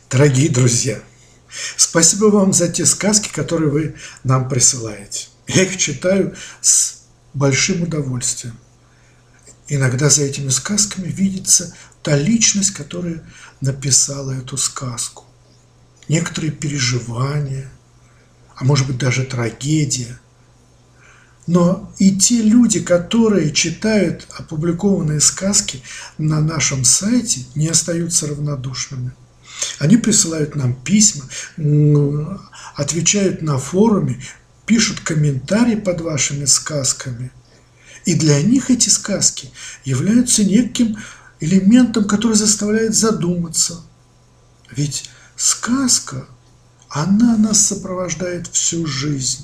Дорогие друзья, спасибо вам за те сказки, которые вы нам присылаете. Я их читаю с большим удовольствием. Иногда за этими сказками видится та личность, которая написала эту сказку. Некоторые переживания, а может быть даже трагедия. Но и те люди, которые читают опубликованные сказки на нашем сайте, не остаются равнодушными. Они присылают нам письма, отвечают на форуме, пишут комментарии под вашими сказками. И для них эти сказки являются неким элементом, который заставляет задуматься. Ведь сказка, она нас сопровождает всю жизнь.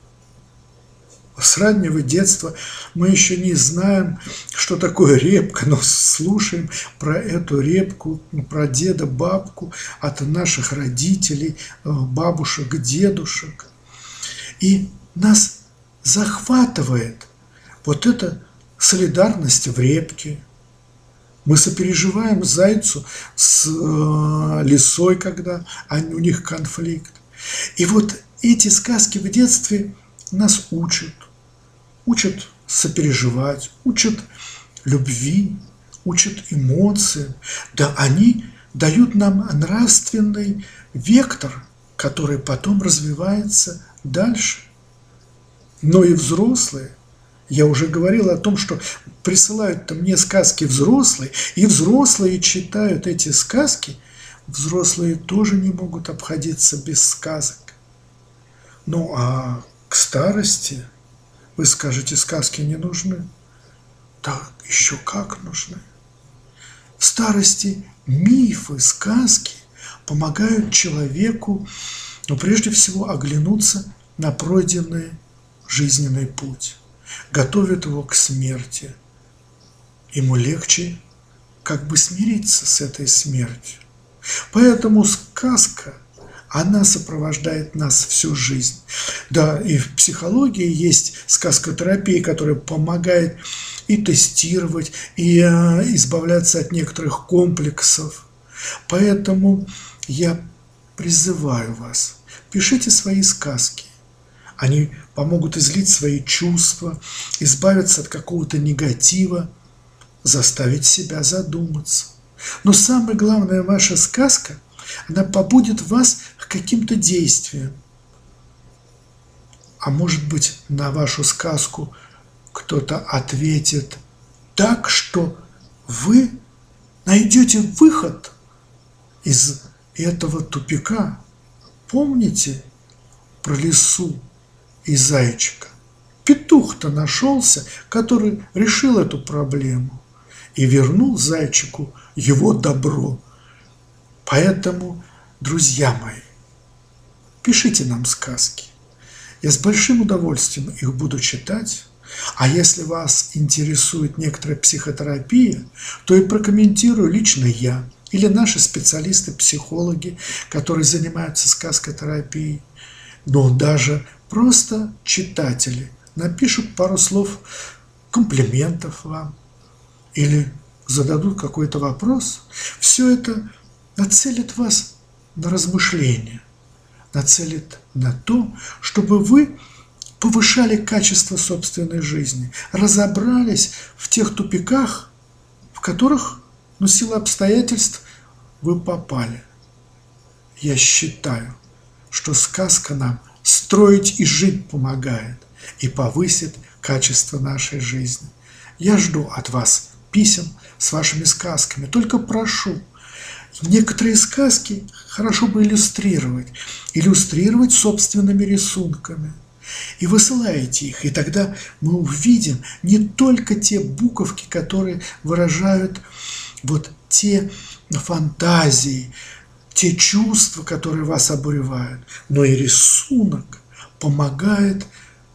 С раннего детства мы еще не знаем, что такое репка, но слушаем про эту репку, про деда, бабку от наших родителей, бабушек, дедушек. И нас захватывает вот эта солидарность в репке. Мы сопереживаем зайцу с лисой, когда у них конфликт. И вот эти сказки в детстве нас учат сопереживать, учат любви, учат эмоциям. Да, они дают нам нравственный вектор, который потом развивается дальше. Но и взрослые, я уже говорил о том, что присылают мне сказки взрослые, и взрослые читают эти сказки, взрослые тоже не могут обходиться без сказок. Ну а к старости, вы скажете, сказки не нужны? Да, еще как нужны. В старости мифы, сказки помогают человеку, прежде всего, оглянуться на пройденный жизненный путь, готовят его к смерти. Ему легче как бы смириться с этой смертью. Поэтому сказка, она сопровождает нас всю жизнь. Да, и в психологии есть сказкотерапия, которая помогает и тестировать, и избавляться от некоторых комплексов. Поэтому я призываю вас, пишите свои сказки. Они помогут излить свои чувства, избавиться от какого-то негатива, заставить себя задуматься. Но самое главное, ваша сказка, она побудит вас к каким-то действиям. А может быть, на вашу сказку кто-то ответит так, что вы найдете выход из этого тупика. Помните про лису и зайчика? Петух-то нашелся, который решил эту проблему и вернул зайчику его добро. Поэтому, друзья мои, пишите нам сказки. Я с большим удовольствием их буду читать. А если вас интересует некоторая психотерапия, то и прокомментирую лично я или наши специалисты-психологи, которые занимаются сказкотерапией. Но даже просто читатели напишут пару слов комплиментов вам или зададут какой-то вопрос. Все это нацелит вас на размышления, нацелит на то, чтобы вы повышали качество собственной жизни, разобрались в тех тупиках, в которых, силу обстоятельств, вы попали. Я считаю, что сказка нам строить и жить помогает и повысит качество нашей жизни. Я жду от вас писем с вашими сказками. Только прошу, некоторые сказки хорошо бы иллюстрировать собственными рисунками. И высылаете их, и тогда мы увидим не только те буковки, которые выражают вот те фантазии, те чувства, которые вас обуревают, но и рисунок помогает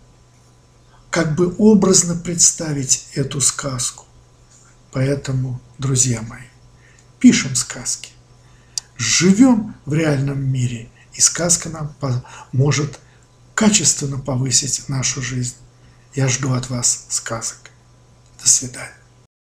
как бы образно представить эту сказку. Поэтому, друзья мои, пишем сказки, живем в реальном мире, и сказка нам поможет качественно повысить нашу жизнь. Я жду от вас сказок. До свидания.